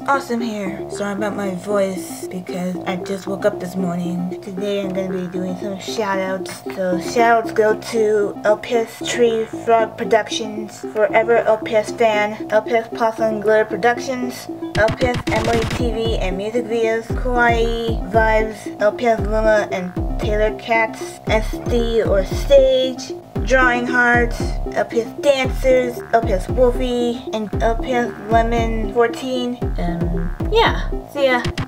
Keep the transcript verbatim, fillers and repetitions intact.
awesome here. Sorry about my voice because I just woke up this morning. Today I'm going to be doing some shoutouts. So shoutouts go to L P S Tree Frog Productions, Forever L P S Fan, L P S Possum and Glitter Productions, L P S Emily T V and Music Videos, Kawaii Vibes, L P S Luma and Taylor Cats, S D or Stage, Drawing Hearts, L P S Dancers, L P S Wolfie, and L P S Lemon fourteen. Um, yeah, see ya.